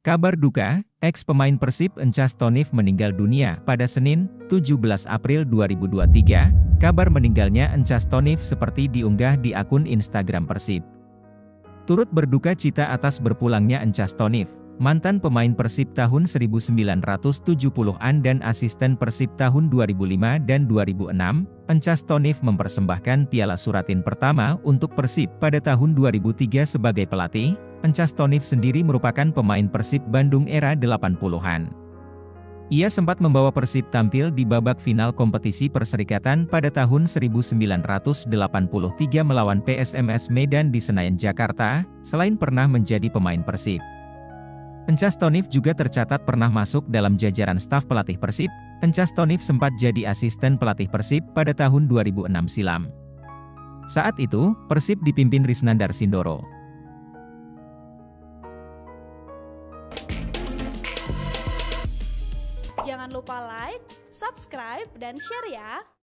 Kabar duka, ex-pemain Persib Encas Tonif meninggal dunia pada Senin, 17 April 2023. Kabar meninggalnya Encas Tonif seperti diunggah di akun Instagram Persib. Turut berduka cita atas berpulangnya Encas Tonif, mantan pemain Persib tahun 1970-an dan asisten Persib tahun 2005 dan 2006, Encas Tonif mempersembahkan Piala Suratin pertama untuk Persib pada tahun 2003 sebagai pelatih. Encas Tonif sendiri merupakan pemain Persib Bandung era 80-an. Ia sempat membawa Persib tampil di babak final kompetisi Perserikatan pada tahun 1983 melawan PSMS Medan di Senayan, Jakarta, selain pernah menjadi pemain Persib. Encas Tonif juga tercatat pernah masuk dalam jajaran staf pelatih Persib. Encas Tonif sempat jadi asisten pelatih Persib pada tahun 2006 silam. Saat itu, Persib dipimpin Risnandar Sindoro. Jangan lupa like, subscribe, dan share ya!